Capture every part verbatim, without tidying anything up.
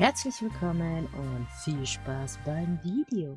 Herzlich willkommen und viel Spaß beim Video.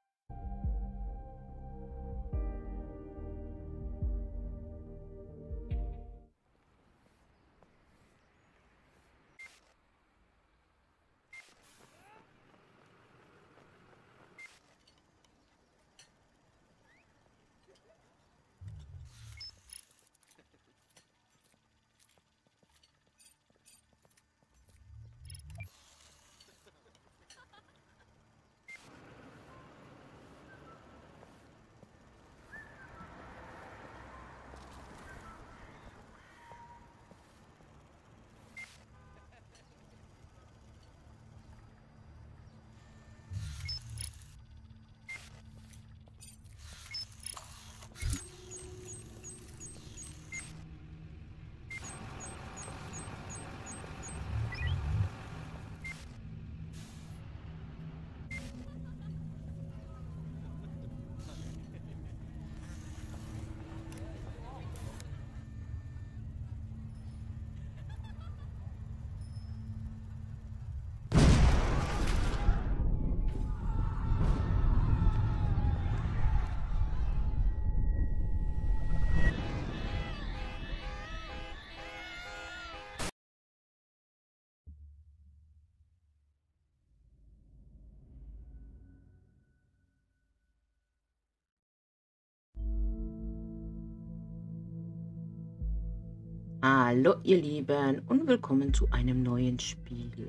Hallo ihr Lieben und willkommen zu einem neuen Spiel.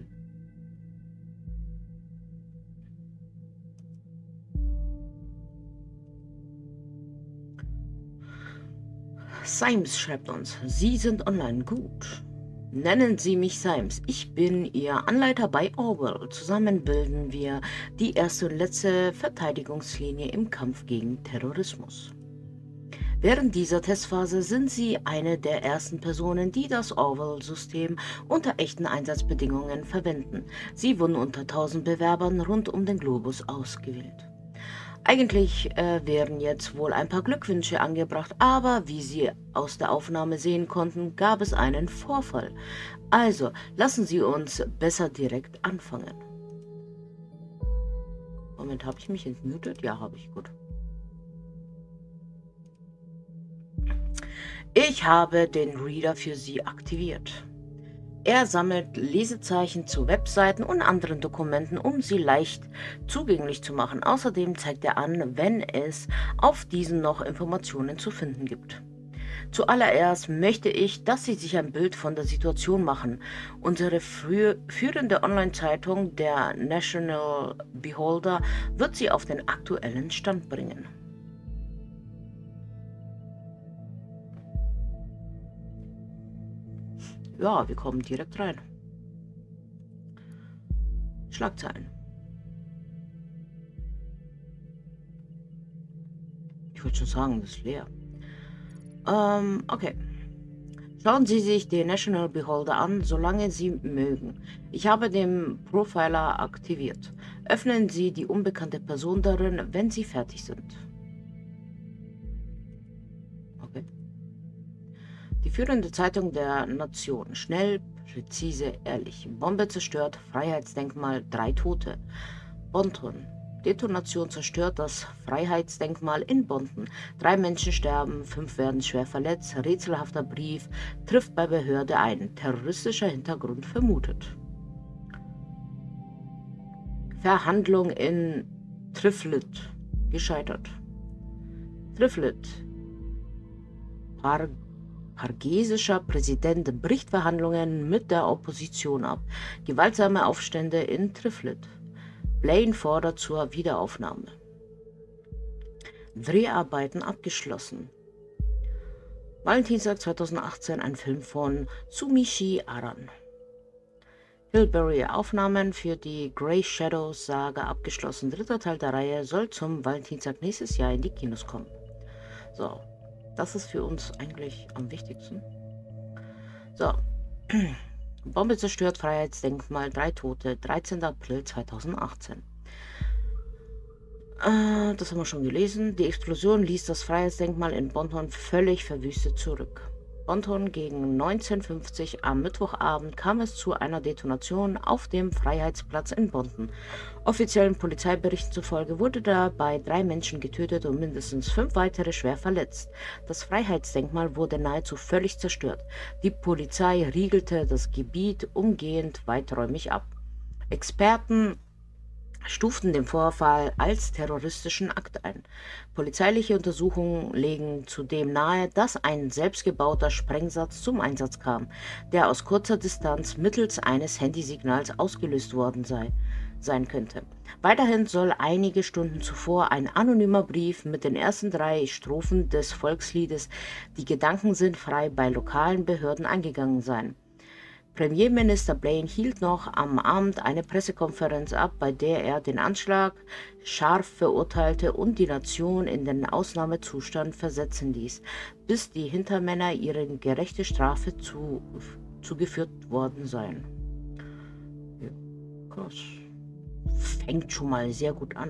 Symes schreibt uns, Sie sind online, gut. Nennen Sie mich Symes, ich bin Ihr Anleiter bei Orwell. Zusammen bilden wir die erste und letzte Verteidigungslinie im Kampf gegen Terrorismus. Während dieser Testphase sind Sie eine der ersten Personen, die das Orwell-System unter echten Einsatzbedingungen verwenden. Sie wurden unter tausend Bewerbern rund um den Globus ausgewählt. Eigentlich äh, wären jetzt wohl ein paar Glückwünsche angebracht, aber wie Sie aus der Aufnahme sehen konnten, gab es einen Vorfall. Also lassen Sie uns besser direkt anfangen. Moment, habe ich mich entmutet? Ja, habe ich, gut. Ich habe den Reader für Sie aktiviert. Er sammelt Lesezeichen zu Webseiten und anderen Dokumenten, um sie leicht zugänglich zu machen. Außerdem zeigt er an, wenn es auf diesen noch Informationen zu finden gibt. Zuallererst möchte ich, dass Sie sich ein Bild von der Situation machen. Unsere führende Online-Zeitung, der National Beholder, wird Sie auf den aktuellen Stand bringen. Ja, wir kommen direkt rein. Schlagzeilen. Ich würde schon sagen, das ist leer. Ähm, okay. Schauen Sie sich den National Beholder an, solange Sie mögen. Ich habe den Profiler aktiviert. Öffnen Sie die unbekannte Person darin, wenn Sie fertig sind. Okay. Die führende Zeitung der Nation. Schnell, präzise, ehrlich. Bombe zerstört, Freiheitsdenkmal, drei Tote. Bonton. Detonation zerstört das Freiheitsdenkmal in Bonton. Drei Menschen sterben, fünf werden schwer verletzt. Rätselhafter Brief trifft bei Behörde ein. Terroristischer Hintergrund vermutet. Verhandlung in Triflet. Gescheitert. Triflet. Par Hargesischer Präsident bricht Verhandlungen mit der Opposition ab. Gewaltsame Aufstände in Triflet. Blaine fordert zur Wiederaufnahme. Dreharbeiten abgeschlossen. Valentinstag zweitausendachtzehn, ein Film von Tsumishi Aran. Hillberry Aufnahmen für die Grey Shadows Saga abgeschlossen. Dritter Teil der Reihe soll zum Valentinstag nächstes Jahr in die Kinos kommen. So. Das ist für uns eigentlich am wichtigsten. So. Bombe zerstört, Freiheitsdenkmal, drei Tote, dreizehnter April zweitausendachtzehn. Äh, das haben wir schon gelesen. Die Explosion ließ das Freiheitsdenkmal in Bonton völlig verwüstet zurück. Bonton gegen neunzehn Uhr fünfzig am Mittwochabend kam es zu einer Detonation auf dem Freiheitsplatz in Bonton. Offiziellen Polizeiberichten zufolge wurde dabei drei Menschen getötet und mindestens fünf weitere schwer verletzt. Das Freiheitsdenkmal wurde nahezu völlig zerstört. Die Polizei riegelte das Gebiet umgehend weiträumig ab. Experten stuften den Vorfall als terroristischen Akt ein. Polizeiliche Untersuchungen legen zudem nahe, dass ein selbstgebauter Sprengsatz zum Einsatz kam, der aus kurzer Distanz mittels eines Handysignals ausgelöst worden sei, sein könnte. Weiterhin soll einige Stunden zuvor ein anonymer Brief mit den ersten drei Strophen des Volksliedes „Die Gedanken sind frei“ bei lokalen Behörden eingegangen sein. Premierminister Blaine hielt noch am Abend eine Pressekonferenz ab, bei der er den Anschlag scharf verurteilte und die Nation in den Ausnahmezustand versetzen ließ, bis die Hintermänner ihre gerechte Strafe zu, zugeführt worden seien. Ja, krass. Fängt schon mal sehr gut an.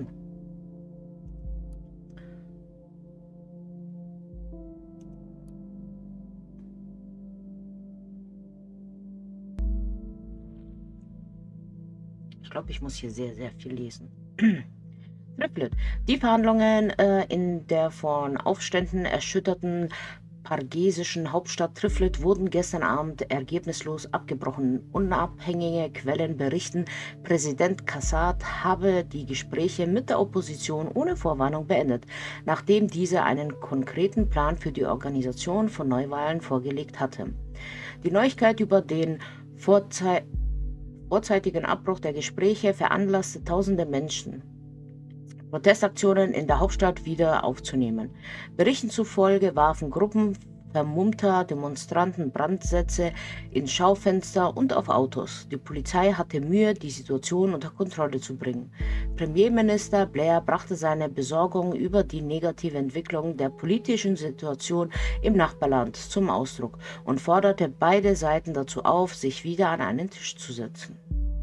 Ich glaube, ich muss hier sehr, sehr viel lesen. Triplet. Die Verhandlungen äh, in der von Aufständen erschütterten pargesischen Hauptstadt Triplet wurden gestern Abend ergebnislos abgebrochen. Unabhängige Quellen berichten, Präsident Kassad habe die Gespräche mit der Opposition ohne Vorwarnung beendet, nachdem diese einen konkreten Plan für die Organisation von Neuwahlen vorgelegt hatte. Die Neuigkeit über den Vorzei vorzeitigen Abbruch der Gespräche veranlasste tausende Menschen, Protestaktionen in der Hauptstadt wieder aufzunehmen. Berichten zufolge warfen Gruppen vermummter Demonstranten Brandsätze in Schaufenster und auf Autos. Die Polizei hatte Mühe, die Situation unter Kontrolle zu bringen. Premierminister Blair brachte seine Besorgung über die negative Entwicklung der politischen Situation im Nachbarland zum Ausdruck und forderte beide Seiten dazu auf, sich wieder an einen Tisch zu setzen.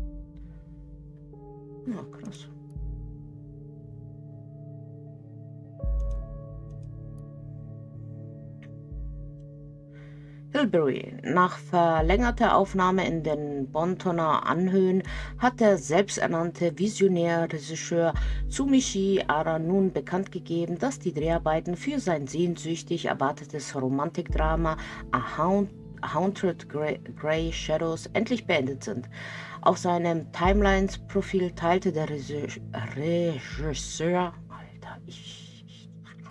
Ja, krass. Hilberry. Nach verlängerter Aufnahme in den Bontoner Anhöhen hat der selbsternannte Visionär-Regisseur Tsumishi Ara nun bekannt gegeben, dass die Dreharbeiten für sein sehnsüchtig erwartetes Romantikdrama A Hound Haunted Grey, Grey Shadows endlich beendet sind. Auf seinem Timelines-Profil teilte der Regisseur, Regisseur Alter, ich, ich,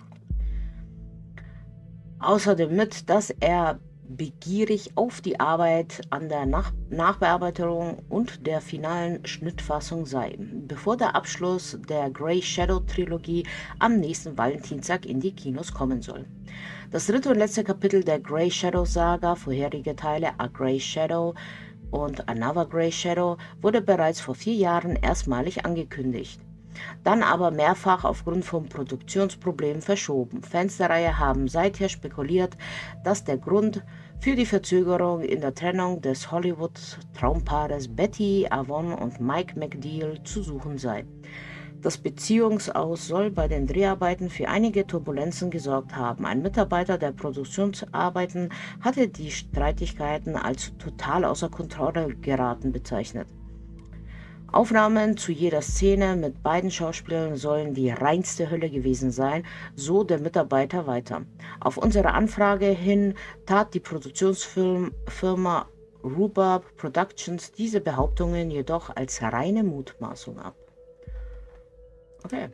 außerdem mit, dass er begierig auf die Arbeit an der Nach Nachbearbeitung und der finalen Schnittfassung sei, bevor der Abschluss der Grey Shadow Trilogie am nächsten Valentinstag in die Kinos kommen soll. Das dritte und letzte Kapitel der Grey Shadow Saga, vorherige Teile A Grey Shadow und Another Grey Shadow, wurde bereits vor vier Jahren erstmalig angekündigt, dann aber mehrfach aufgrund von Produktionsproblemen verschoben. Fans der Reihe haben seither spekuliert, dass der Grund für die Verzögerung in der Trennung des Hollywood-Traumpaares Betty Avon und Mike McNeil zu suchen sei. Das Beziehungsaus soll bei den Dreharbeiten für einige Turbulenzen gesorgt haben. Ein Mitarbeiter der Produktionsarbeiten hatte die Streitigkeiten als total außer Kontrolle geraten bezeichnet. Aufnahmen zu jeder Szene mit beiden Schauspielern sollen die reinste Hölle gewesen sein, so der Mitarbeiter weiter. Auf unsere Anfrage hin tat die Produktionsfirma Rhubarb Productions diese Behauptungen jedoch als reine Mutmaßung ab. Okay.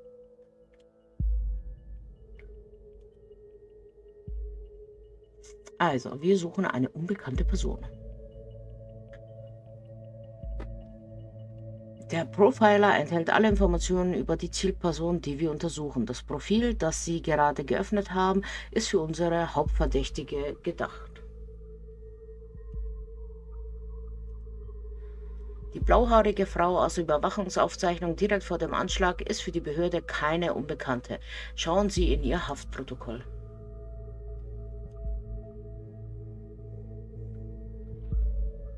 Also, wir suchen eine unbekannte Person. Der Profiler enthält alle Informationen über die Zielperson, die wir untersuchen. Das Profil, das Sie gerade geöffnet haben, ist für unsere Hauptverdächtige gedacht. Die blauhaarige Frau aus der Überwachungsaufzeichnung direkt vor dem Anschlag ist für die Behörde keine Unbekannte. Schauen Sie in Ihr Haftprotokoll.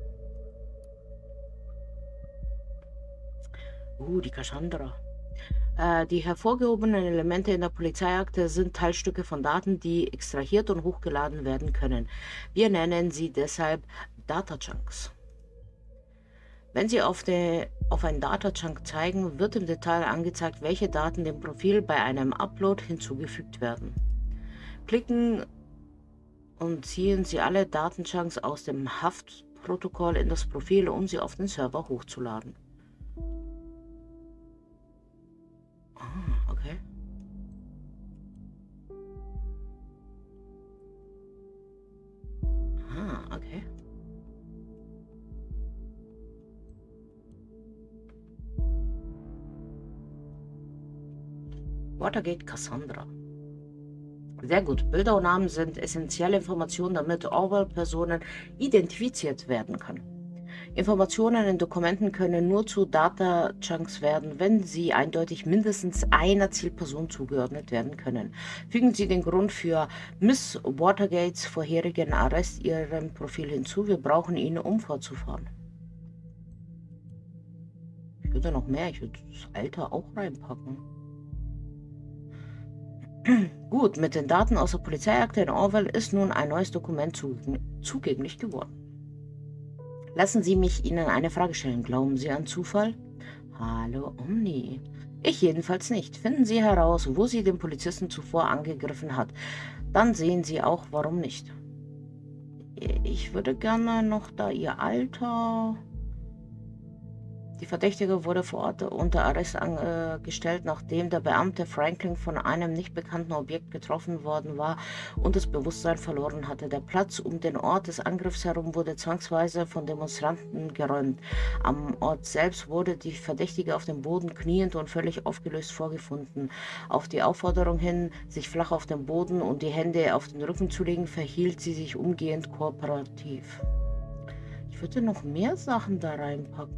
Uh, die Cassandra. Äh, die hervorgehobenen Elemente in der Polizeiakte sind Teilstücke von Daten, die extrahiert und hochgeladen werden können. Wir nennen sie deshalb Data Chunks. Wenn Sie auf, de, auf einen Data Chunk zeigen, wird im Detail angezeigt, welche Daten dem Profil bei einem Upload hinzugefügt werden. Klicken und ziehen Sie alle Datenchunks aus dem Haftprotokoll in das Profil, um sie auf den Server hochzuladen. Ah, okay. Ah, okay. Watergate Cassandra. Sehr gut. Bilder und Namen sind essentielle Informationen, damit Orwell-Personen identifiziert werden können. Informationen in Dokumenten können nur zu Data-Chunks werden, wenn sie eindeutig mindestens einer Zielperson zugeordnet werden können. Fügen Sie den Grund für Miss Watergates vorherigen Arrest Ihrem Profil hinzu. Wir brauchen ihn, um fortzufahren. Ich würde noch mehr. Ich würde das Alter auch reinpacken. Gut, mit den Daten aus der Polizeiakte in Orwell ist nun ein neues Dokument zugänglich geworden. Lassen Sie mich Ihnen eine Frage stellen. Glauben Sie an Zufall? Hallo Omni. Ich jedenfalls nicht. Finden Sie heraus, wo sie den Polizisten zuvor angegriffen hat. Dann sehen Sie auch, warum nicht. Ich würde gerne noch da Ihr Alter... Die Verdächtige wurde vor Ort unter Arrest äh, gestellt, nachdem der Beamte Franklin von einem nicht bekannten Objekt getroffen worden war und das Bewusstsein verloren hatte. Der Platz um den Ort des Angriffs herum wurde zwangsweise von Demonstranten geräumt. Am Ort selbst wurde die Verdächtige auf dem Boden kniend und völlig aufgelöst vorgefunden. Auf die Aufforderung hin, sich flach auf den Boden und die Hände auf den Rücken zu legen, verhielt sie sich umgehend kooperativ. Ich würde noch mehr Sachen da reinpacken.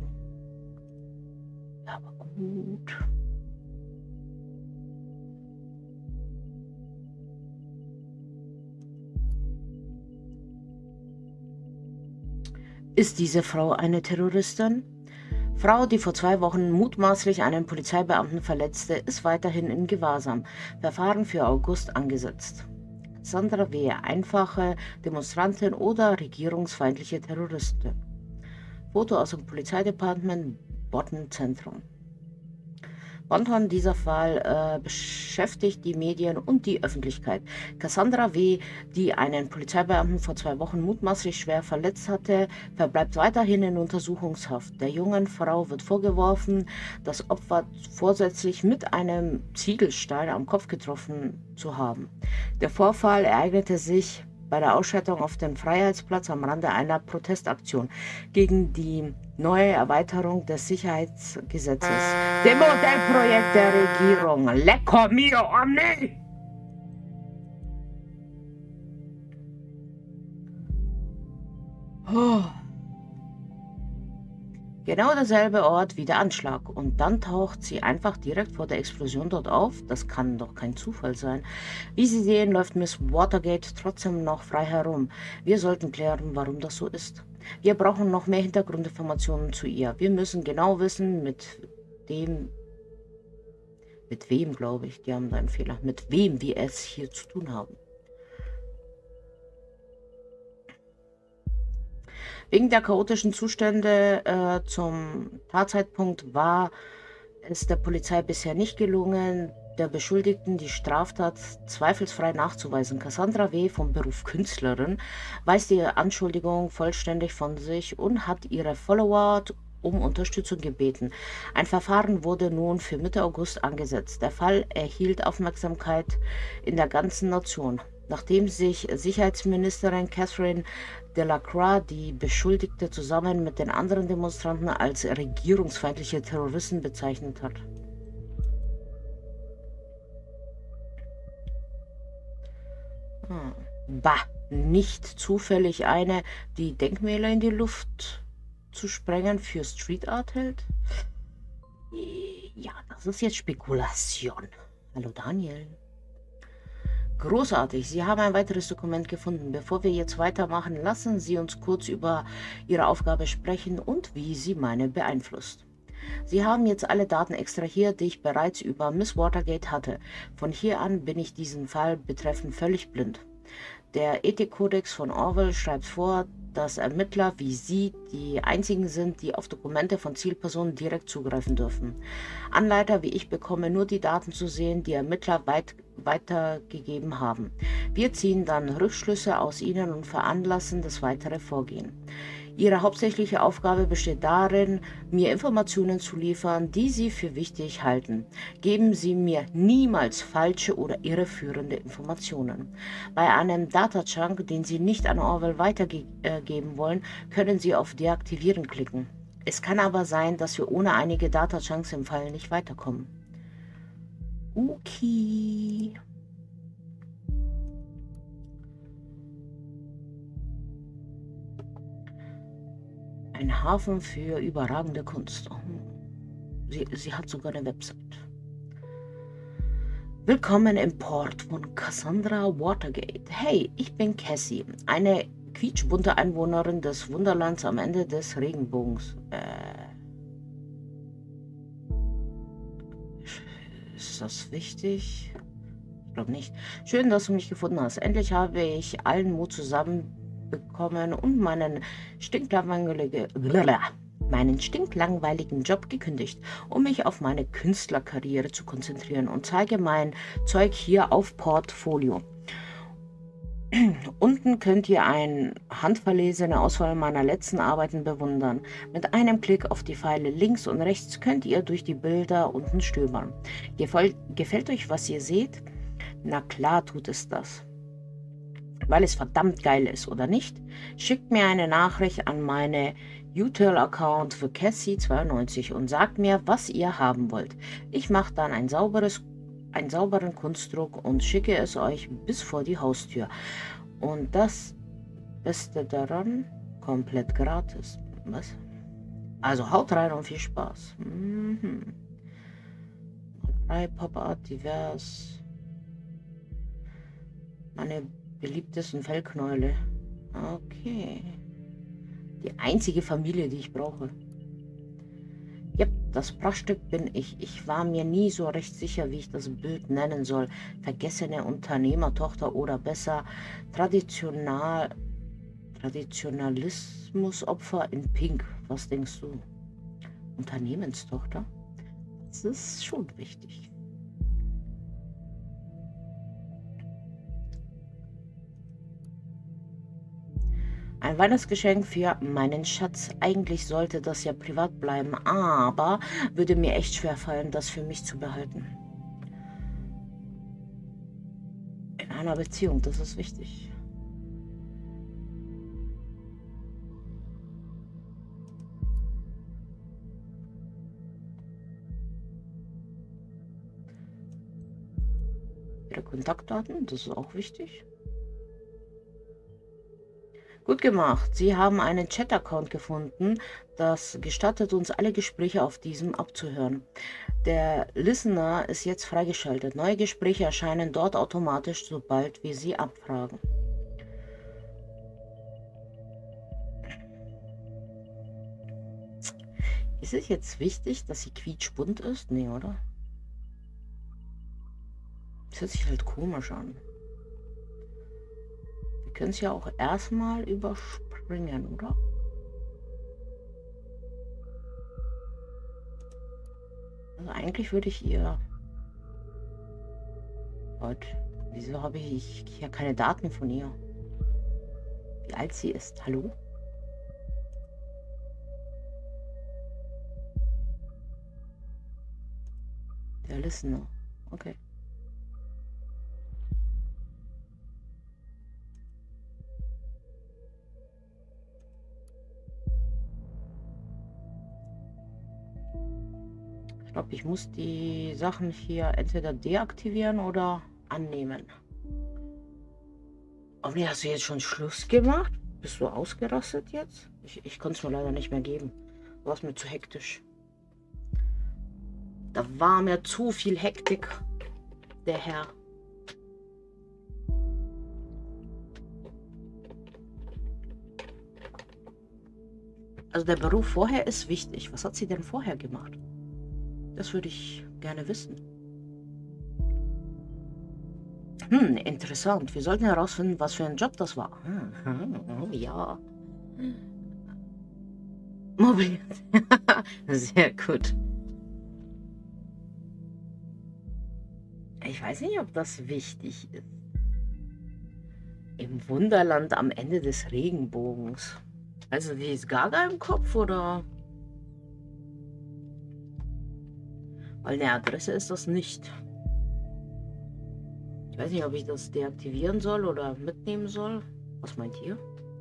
Aber gut. Ist diese Frau eine Terroristin? Frau, die vor zwei Wochen mutmaßlich einen Polizeibeamten verletzte, ist weiterhin in Gewahrsam. Verfahren für August angesetzt. Cassandra W., einfache Demonstrantin oder regierungsfeindliche Terroristin. Foto aus dem Polizeidepartement Bottenzentrum. Bonton, dieser Fall äh, beschäftigt die Medien und die Öffentlichkeit. Cassandra W., die einen Polizeibeamten vor zwei Wochen mutmaßlich schwer verletzt hatte, verbleibt weiterhin in Untersuchungshaft. Der jungen Frau wird vorgeworfen, das Opfer vorsätzlich mit einem Ziegelstein am Kopf getroffen zu haben. Der Vorfall ereignete sich bei der Ausschreitung auf den Freiheitsplatz am Rande einer Protestaktion gegen die neue Erweiterung des Sicherheitsgesetzes. Dem Modellprojekt der Regierung. Lecco mio omni! Oh. Genau derselbe Ort wie der Anschlag. Und dann taucht sie einfach direkt vor der Explosion dort auf. Das kann doch kein Zufall sein. Wie Sie sehen, läuft Miss Watergate trotzdem noch frei herum. Wir sollten klären, warum das so ist. Wir brauchen noch mehr Hintergrundinformationen zu ihr. Wir müssen genau wissen, mit dem... Mit wem, glaube ich, die haben da einen Fehler. Mit wem wir es hier zu tun haben. Wegen der chaotischen Zustände äh, zum Tatzeitpunkt war es der Polizei bisher nicht gelungen, der Beschuldigten die Straftat zweifelsfrei nachzuweisen. Cassandra W., vom Beruf Künstlerin, weist die Anschuldigung vollständig von sich und hat ihre Follower um Unterstützung gebeten. Ein Verfahren wurde nun für Mitte August angesetzt. Der Fall erhielt Aufmerksamkeit in der ganzen Nation, nachdem sich Sicherheitsministerin Catherine Delacroix die Beschuldigte zusammen mit den anderen Demonstranten als regierungsfeindliche Terroristen bezeichnet hat. Hm. Bah, nicht zufällig eine, die Denkmäler in die Luft zu sprengen für Street Art hält? Ja, das ist jetzt Spekulation. Hallo Daniel. Großartig, Sie haben ein weiteres Dokument gefunden. Bevor wir jetzt weitermachen, lassen Sie uns kurz über Ihre Aufgabe sprechen und wie sie meine beeinflusst. Sie haben jetzt alle Daten extrahiert, die ich bereits über Miss Watergate hatte. Von hier an bin ich diesen Fall betreffend völlig blind. Der Ethikkodex von Orwell schreibt vor, dass Ermittler wie Sie die einzigen sind, die auf Dokumente von Zielpersonen direkt zugreifen dürfen. Anleiter wie ich bekommen nur die Daten zu sehen, die Ermittler weit, weitergegeben haben. Wir ziehen dann Rückschlüsse aus ihnen und veranlassen das weitere Vorgehen. Ihre hauptsächliche Aufgabe besteht darin, mir Informationen zu liefern, die Sie für wichtig halten. Geben Sie mir niemals falsche oder irreführende Informationen. Bei einem Datachunk, den Sie nicht an Orwell weitergeben wollen, können Sie auf Deaktivieren klicken. Es kann aber sein, dass wir ohne einige Datachunks im Fall nicht weiterkommen. Okay. Ein Hafen für überragende Kunst. Oh. Sie, sie hat sogar eine Website. Willkommen im Port von Cassandra Watergate. Hey, ich bin Cassie, eine quietschbunte Einwohnerin des Wunderlands am Ende des Regenbogens. Äh, ist das wichtig? Ich glaube nicht. Schön, dass du mich gefunden hast. Endlich habe ich allen Mut zusammenbekommen und meinen stinklangweiligen, meinen stinklangweiligen Job gekündigt, um mich auf meine Künstlerkarriere zu konzentrieren und zeige mein Zeug hier auf Portfolio. Unten könnt ihr eine handverlesene Auswahl meiner letzten Arbeiten bewundern. Mit einem Klick auf die Pfeile links und rechts könnt ihr durch die Bilder unten stöbern. Gefällt, gefällt euch, was ihr seht? Na klar tut es das. Weil es verdammt geil ist, oder nicht? Schickt mir eine Nachricht an meine Util-Account für Cassie zweiundneunzig und sagt mir, was ihr haben wollt. Ich mache dann ein sauberes einen sauberen Kunstdruck und schicke es euch bis vor die Haustür. Und das Beste daran, komplett gratis. Was? Also haut rein und viel Spaß. Mhm. Malerei, Pop-Art, divers. Meine beliebtesten Fellknäule. Okay. Die einzige Familie, die ich brauche. Ja, das Prachtstück bin ich. Ich war mir nie so recht sicher, wie ich das Bild nennen soll. Vergessene Unternehmertochter oder besser traditional, Traditionalismusopfer in Pink. Was denkst du? Unternehmenstochter? Das ist schon wichtig. Ein Weihnachtsgeschenk für meinen Schatz. Eigentlich sollte das ja privat bleiben, aber würde mir echt schwer fallen, das für mich zu behalten. In einer Beziehung, das ist wichtig. Ihre Kontaktdaten, das ist auch wichtig. Gut gemacht. Sie haben einen Chat-Account gefunden. Das gestattet uns, alle Gespräche auf diesem abzuhören. Der Listener ist jetzt freigeschaltet. Neue Gespräche erscheinen dort automatisch, sobald wir sie abfragen. Ist es jetzt wichtig, dass sie quietschbunt ist? Nee, oder? Das hört sich halt komisch an. Können es ja auch erstmal überspringen, oder? Also eigentlich würde ich ihr... Gott, wieso habe ich hier keine Daten von ihr? Wie alt sie ist, hallo? Der Listener, okay. Ich glaube, ich muss die Sachen hier entweder deaktivieren oder annehmen. Oh nee, hast du jetzt schon Schluss gemacht? Bist du ausgerastet jetzt? Ich, ich konnte es mir leider nicht mehr geben. Du warst mir zu hektisch. Da war mir zu viel Hektik, der Herr. Also der Beruf vorher ist wichtig. Was hat sie denn vorher gemacht? Das würde ich gerne wissen. Hm, interessant. Wir sollten herausfinden, was für ein Job das war. Hm, ja. Mobil. Sehr gut. Ich weiß nicht, ob das wichtig ist. Im Wunderland am Ende des Regenbogens. Also wie ist Gaga im Kopf, oder? Weil eine Adresse ist das nicht. Ich weiß nicht, ob ich das deaktivieren soll oder mitnehmen soll. Was meint ihr?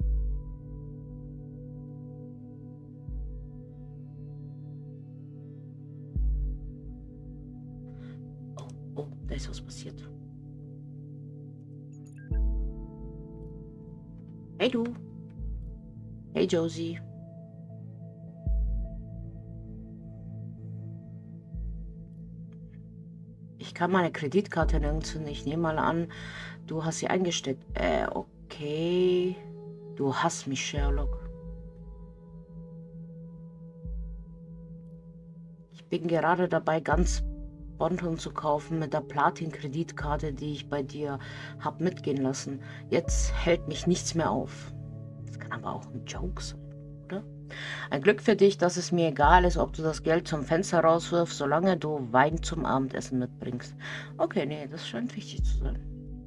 Oh, oh, da ist was passiert. Hey du. Hey Josie. Ich kann meine Kreditkarte nirgends. Ich nehme mal an, du hast sie eingesteckt. Äh, okay. Du hasst mich, Sherlock. Ich bin gerade dabei, ganz Bonton zu kaufen mit der Platin-Kreditkarte, die ich bei dir hab mitgehen lassen. Jetzt hält mich nichts mehr auf. Das kann aber auch ein Joke sein, oder? Ein Glück für dich, dass es mir egal ist, ob du das Geld zum Fenster rauswirfst, solange du Wein zum Abendessen mitbringst. Okay, nee, das scheint wichtig zu sein.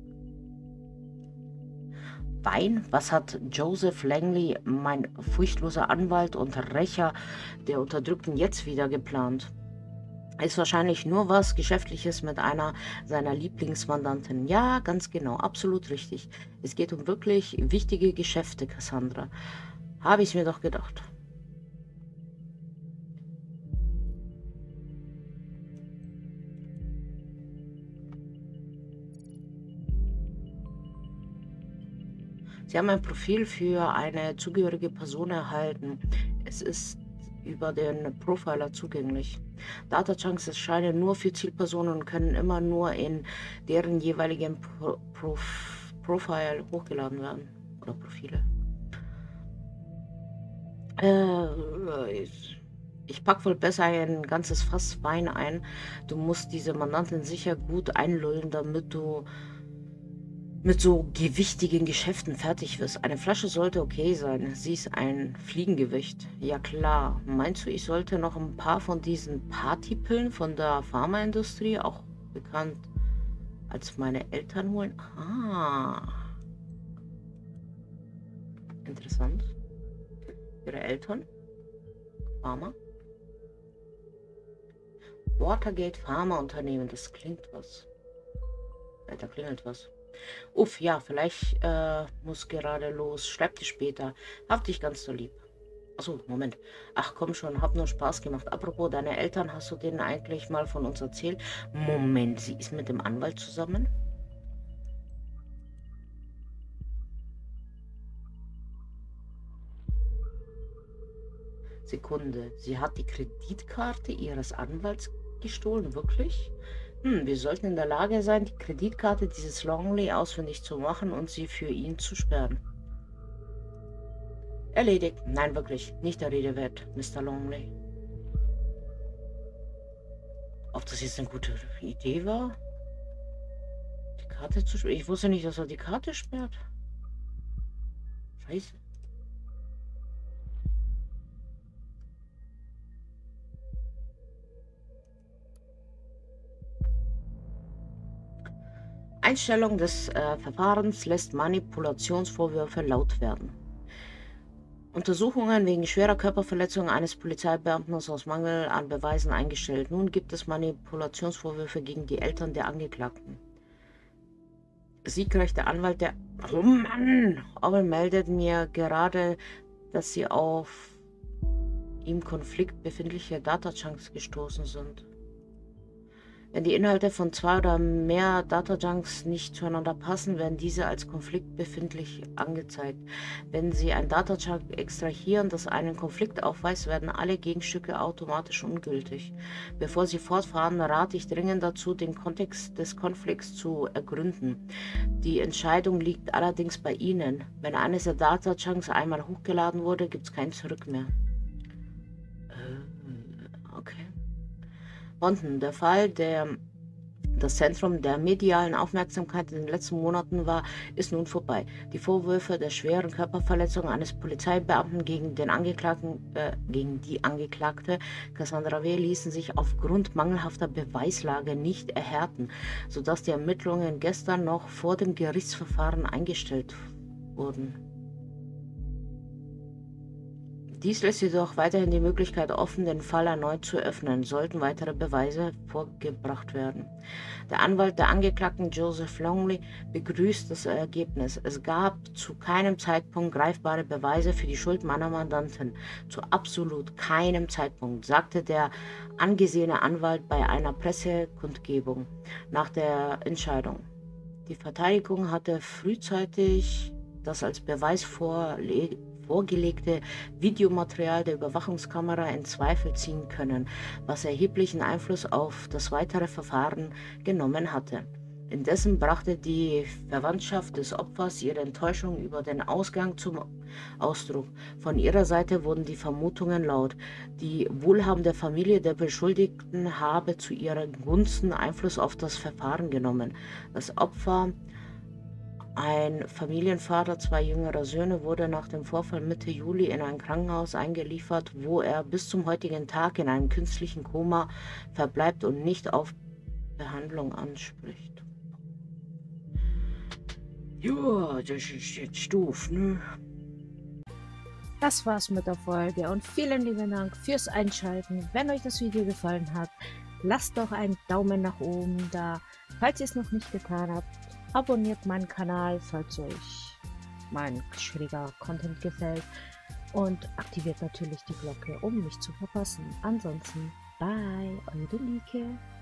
Wein? Was hat Joseph Langley, mein furchtloser Anwalt und Rächer der Unterdrückten, jetzt wieder geplant? Ist wahrscheinlich nur was Geschäftliches mit einer seiner Lieblingsmandanten. Ja, ganz genau, absolut richtig. Es geht um wirklich wichtige Geschäfte, Cassandra. Habe ich mir doch gedacht. Sie haben ein Profil für eine zugehörige Person erhalten. Es ist über den Profiler zugänglich. Data-Chunks erscheinen nur für Zielpersonen und können immer nur in deren jeweiligen Pro Prof Profile hochgeladen werden. Oder Profile. Äh, ich, ich pack wohl besser ein ganzes Fass Wein ein. Du musst diese Mandantin sicher gut einlullen, damit du mit so gewichtigen Geschäften fertig wirst. Eine Flasche sollte okay sein. Sie ist ein Fliegengewicht. Ja klar. Meinst du, ich sollte noch ein paar von diesen Partypillen von der Pharmaindustrie, auch bekannt als meine Eltern, holen? Ah. Interessant. Ihre Eltern? Pharma? Watergate Pharmaunternehmen, das klingt was. Da klingelt was. Uff, ja, vielleicht äh, muss gerade los. Schreib dir später. Hab dich ganz so lieb. Achso, Moment. Ach komm schon, hab nur Spaß gemacht. Apropos, deine Eltern, hast du denen eigentlich mal von uns erzählt? Moment, sie ist mit dem Anwalt zusammen? Sekunde, sie hat die Kreditkarte ihres Anwalts gestohlen, wirklich? Hm, wir sollten in der Lage sein, die Kreditkarte dieses Longley ausfindig zu machen und sie für ihn zu sperren. Erledigt. Nein, wirklich. Nicht der Rede wert, Mister Longley. Ob das jetzt eine gute Idee war? Die Karte zu sperren? Ich wusste nicht, dass er die Karte sperrt. Scheiße. Einstellung des äh, Verfahrens lässt Manipulationsvorwürfe laut werden. Untersuchungen wegen schwerer Körperverletzung eines Polizeibeamten aus Mangel an Beweisen eingestellt. Nun gibt es Manipulationsvorwürfe gegen die Eltern der Angeklagten. Siegreicher Anwalt der... Oh Mann! Orwell meldet mir gerade, dass sie auf im Konflikt befindliche Data-Chunks gestoßen sind. Wenn die Inhalte von zwei oder mehr Data-Chunks nicht zueinander passen, werden diese als konfliktbefindlich angezeigt. Wenn Sie ein Data-Chunk extrahieren, das einen Konflikt aufweist, werden alle Gegenstücke automatisch ungültig. Bevor Sie fortfahren, rate ich dringend dazu, den Kontext des Konflikts zu ergründen. Die Entscheidung liegt allerdings bei Ihnen. Wenn eines der Data-Chunks einmal hochgeladen wurde, gibt es kein Zurück mehr. Bonten. Der Fall, der das Zentrum der medialen Aufmerksamkeit in den letzten Monaten war, ist nun vorbei. Die Vorwürfe der schweren Körperverletzung eines Polizeibeamten gegen, den Angeklagten, äh, gegen die Angeklagte Cassandra W. ließen sich aufgrund mangelhafter Beweislage nicht erhärten, sodass die Ermittlungen gestern noch vor dem Gerichtsverfahren eingestellt wurden. Dies lässt jedoch weiterhin die Möglichkeit offen, den Fall erneut zu öffnen, sollten weitere Beweise vorgebracht werden. Der Anwalt der Angeklagten Joseph Longley begrüßt das Ergebnis. Es gab zu keinem Zeitpunkt greifbare Beweise für die Schuld meiner Mandanten. Zu absolut keinem Zeitpunkt, sagte der angesehene Anwalt bei einer Pressekundgebung nach der Entscheidung. Die Verteidigung hatte frühzeitig das als Beweis vorlegt vorgelegte Videomaterial der Überwachungskamera in Zweifel ziehen können, was erheblichen Einfluss auf das weitere Verfahren genommen hatte. Indessen brachte die Verwandtschaft des Opfers ihre Enttäuschung über den Ausgang zum Ausdruck. Von ihrer Seite wurden die Vermutungen laut, die wohlhabende Familie der Beschuldigten habe zu ihren Gunsten Einfluss auf das Verfahren genommen. Das Opfer, ein Familienvater, zwei jüngerer Söhne, wurde nach dem Vorfall Mitte Juli in ein Krankenhaus eingeliefert, wo er bis zum heutigen Tag in einem künstlichen Koma verbleibt und nicht auf Behandlung anspricht. Ja, das ist jetzt doof, ne? Das war's mit der Folge und vielen lieben Dank fürs Einschalten. Wenn euch das Video gefallen hat, lasst doch einen Daumen nach oben da. Falls ihr es noch nicht getan habt, abonniert meinen Kanal, falls euch mein schräger Content gefällt, und aktiviert natürlich die Glocke, um nichts zu verpassen. Ansonsten, bye, eure Lieke.